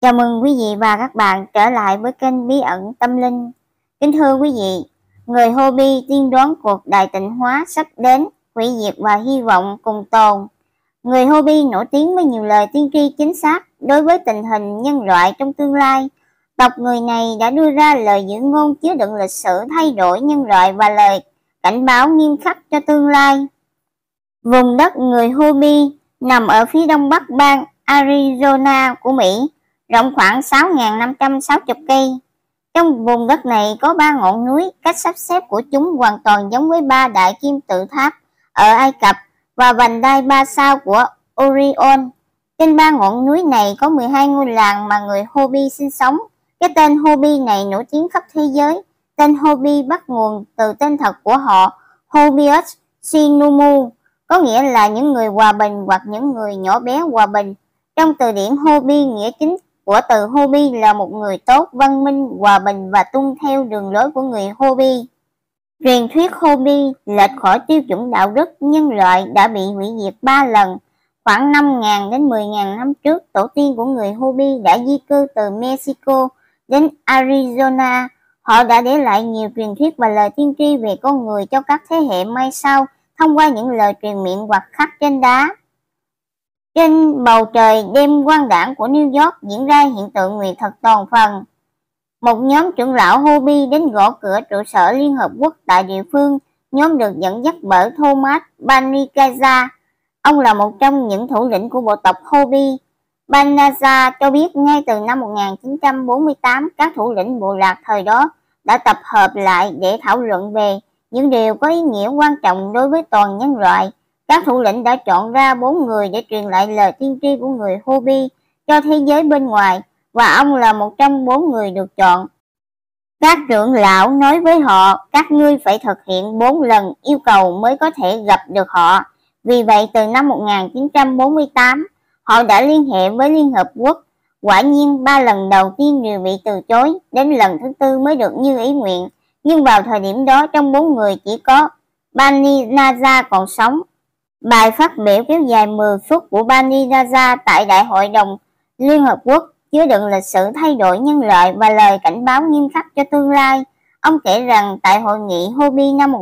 Chào mừng quý vị và các bạn trở lại với kênh Bí ẩn Tâm Linh. Kính thưa quý vị, người Hopi tiên đoán cuộc đại tịnh hóa sắp đến, hủy diệt và hy vọng cùng tồn. Người Hopi nổi tiếng với nhiều lời tiên tri chính xác đối với tình hình nhân loại trong tương lai. Tộc người này đã đưa ra lời dự ngôn chứa đựng lịch sử thay đổi nhân loại và lời cảnh báo nghiêm khắc cho tương lai. Vùng đất người Hopi nằm ở phía đông bắc bang Arizona của Mỹ, rộng khoảng 6.560 cây. Trong vùng đất này có 3 ngọn núi, cách sắp xếp của chúng hoàn toàn giống với 3 đại kim tự tháp ở Ai Cập và vành đai 3 sao của Orion. Trên 3 ngọn núi này có 12 ngôi làng mà người Hopi sinh sống. Cái tên Hopi này nổi tiếng khắp thế giới. Tên Hopi bắt nguồn từ tên thật của họ, Hopius Sinumu, có nghĩa là những người hòa bình hoặc những người nhỏ bé hòa bình. Trong từ điển Hopi, nghĩa chính của từ Hopi là một người tốt, văn minh, hòa bình và tuân theo đường lối của người Hopi. Truyền thuyết Hopi lệch khỏi tiêu chuẩn đạo đức nhân loại đã bị hủy diệt 3 lần. Khoảng 5.000 đến 10.000 năm trước, tổ tiên của người Hopi đã di cư từ Mexico đến Arizona. Họ đã để lại nhiều truyền thuyết và lời tiên tri về con người cho các thế hệ mai sau thông qua những lời truyền miệng hoặc khắc trên đá. Trên bầu trời đêm quang đãng của New York diễn ra hiện tượng nguyệt thực toàn phần. Một nhóm trưởng lão Hopi đến gõ cửa trụ sở Liên Hợp Quốc tại địa phương. Nhóm được dẫn dắt bởi Thomas Banikaza. Ông là một trong những thủ lĩnh của bộ tộc Hopi. Banikaza cho biết ngay từ năm 1948, các thủ lĩnh bộ lạc thời đó đã tập hợp lại để thảo luận về những điều có ý nghĩa quan trọng đối với toàn nhân loại. Các thủ lĩnh đã chọn ra 4 người để truyền lại lời tiên tri của người Hopi cho thế giới bên ngoài, và ông là một trong 4 người được chọn. Các trưởng lão nói với họ, các ngươi phải thực hiện 4 lần yêu cầu mới có thể gặp được họ. Vì vậy, từ năm 1948, họ đã liên hệ với Liên Hợp Quốc. Quả nhiên, 3 lần đầu tiên đều bị từ chối, đến lần thứ 4 mới được như ý nguyện. Nhưng vào thời điểm đó, trong 4 người chỉ có Banikaza còn sống. Bài phát biểu kéo dài 10 phút của Banikaza tại Đại hội đồng Liên Hợp Quốc chứa đựng lịch sử thay đổi nhân loại và lời cảnh báo nghiêm khắc cho tương lai. Ông kể rằng tại hội nghị Hopi năm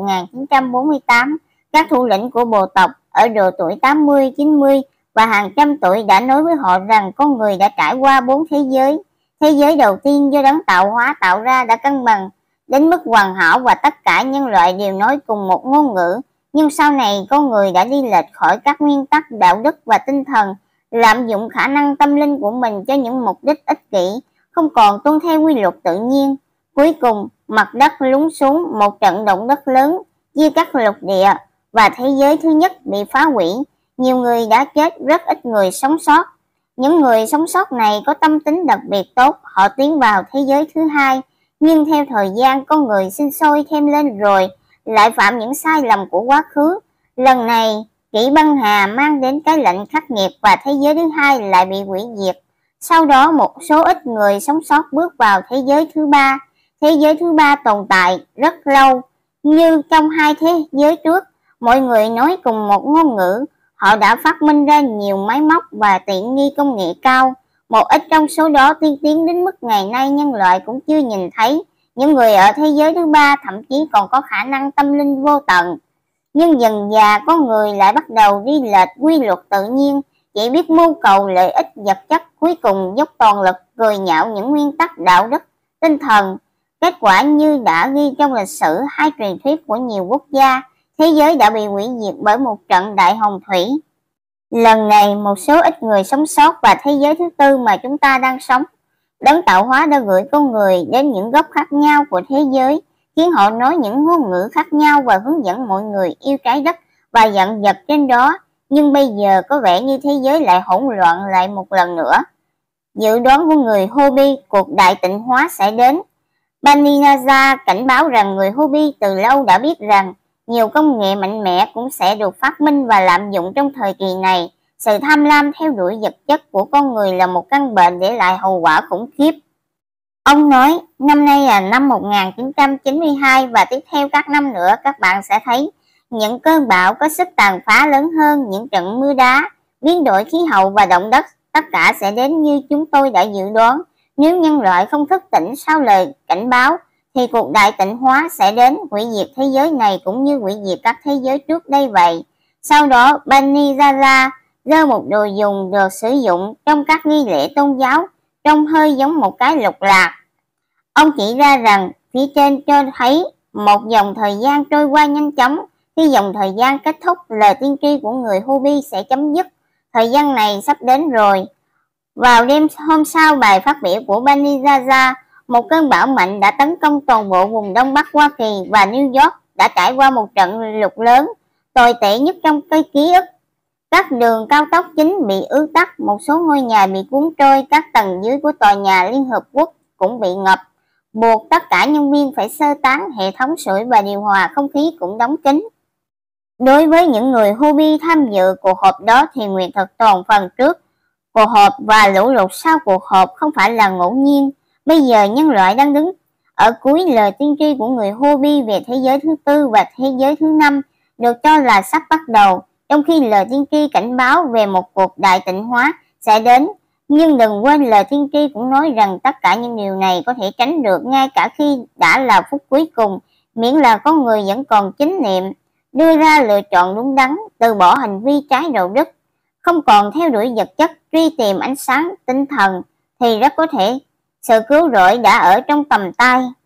1948, các thủ lĩnh của bộ tộc ở độ tuổi 80, 90 và hàng trăm tuổi đã nói với họ rằng con người đã trải qua 4 thế giới. Thế giới đầu tiên do đấng tạo hóa tạo ra đã cân bằng đến mức hoàn hảo và tất cả nhân loại đều nói cùng một ngôn ngữ. Nhưng sau này con người đã đi lệch khỏi các nguyên tắc đạo đức và tinh thần, lạm dụng khả năng tâm linh của mình cho những mục đích ích kỷ, không còn tuân theo quy luật tự nhiên. Cuối cùng, mặt đất lún xuống, một trận động đất lớn chia cắt lục địa và thế giới thứ nhất bị phá hủy. Nhiều người đã chết, rất ít người sống sót. Những người sống sót này có tâm tính đặc biệt tốt, họ tiến vào thế giới thứ hai. Nhưng theo thời gian, con người sinh sôi thêm lên rồi lại phạm những sai lầm của quá khứ. Lần này, kỷ băng hà mang đến cái lạnh khắc nghiệt và thế giới thứ hai lại bị hủy diệt. Sau đó một số ít người sống sót bước vào thế giới thứ ba. Thế giới thứ ba tồn tại rất lâu. Như trong hai thế giới trước, mọi người nói cùng một ngôn ngữ. Họ đã phát minh ra nhiều máy móc và tiện nghi công nghệ cao. Một ít trong số đó tiên tiến đến mức ngày nay nhân loại cũng chưa nhìn thấy. Những người ở thế giới thứ ba thậm chí còn có khả năng tâm linh vô tận. Nhưng dần dà con người lại bắt đầu đi lệch quy luật tự nhiên, chỉ biết mưu cầu lợi ích vật chất, cuối cùng dốc toàn lực cười nhạo những nguyên tắc đạo đức, tinh thần. Kết quả như đã ghi trong lịch sử hai truyền thuyết của nhiều quốc gia, thế giới đã bị hủy diệt bởi một trận đại hồng thủy. Lần này một số ít người sống sót và thế giới thứ tư mà chúng ta đang sống. Đấng tạo hóa đã gửi con người đến những góc khác nhau của thế giới, khiến họ nói những ngôn ngữ khác nhau và hướng dẫn mọi người yêu trái đất và dặn dật trên đó. Nhưng bây giờ có vẻ như thế giới lại hỗn loạn lại một lần nữa. Dự đoán của người Hopi, cuộc đại tịnh hóa sẽ đến. Banikaza cảnh báo rằng người Hopi từ lâu đã biết rằng nhiều công nghệ mạnh mẽ cũng sẽ được phát minh và lạm dụng trong thời kỳ này. Sự tham lam theo đuổi vật chất của con người là một căn bệnh để lại hậu quả khủng khiếp. Ông nói, năm nay là năm 1992 và tiếp theo các năm nữa các bạn sẽ thấy những cơn bão có sức tàn phá lớn hơn, những trận mưa đá, biến đổi khí hậu và động đất. tất cả sẽ đến như chúng tôi đã dự đoán. Nếu nhân loại không thức tỉnh sau lời cảnh báo, thì cuộc đại tịnh hóa sẽ đến, hủy diệt thế giới này cũng như hủy diệt các thế giới trước đây vậy. Sau đó, Bani Yara giơ một đồ dùng được sử dụng trong các nghi lễ tôn giáo, trông hơi giống một cái lục lạc. Ông chỉ ra rằng phía trên cho thấy một dòng thời gian trôi qua nhanh chóng. Khi dòng thời gian kết thúc, lời tiên tri của người Hopi sẽ chấm dứt. Thời gian này sắp đến rồi. Vào đêm hôm sau bài phát biểu của Bani Yara, một cơn bão mạnh đã tấn công toàn bộ vùng Đông Bắc Hoa Kỳ và New York đã trải qua một trận lụt lớn, tồi tệ nhất trong ký ức. Các đường cao tốc chính bị ứ tắc, một số ngôi nhà bị cuốn trôi, các tầng dưới của tòa nhà Liên Hợp Quốc cũng bị ngập, buộc tất cả nhân viên phải sơ tán, hệ thống sưởi và điều hòa không khí cũng đóng kín. Đối với những người Hopi tham dự cuộc họp đó thì nguyện thật toàn phần trước cuộc họp và lũ lụt sau cuộc họp không phải là ngẫu nhiên. Bây giờ nhân loại đang đứng ở cuối lời tiên tri của người Hopi về thế giới thứ tư và thế giới thứ năm được cho là sắp bắt đầu, trong khi lời tiên tri cảnh báo về một cuộc đại tịnh hóa sẽ đến. Nhưng đừng quên lời tiên tri cũng nói rằng tất cả những điều này có thể tránh được ngay cả khi đã là phút cuối cùng, miễn là con người vẫn còn chánh niệm, đưa ra lựa chọn đúng đắn, từ bỏ hành vi trái đạo đức, không còn theo đuổi vật chất, truy tìm ánh sáng tinh thần, thì rất có thể sự cứu rỗi đã ở trong tầm tay.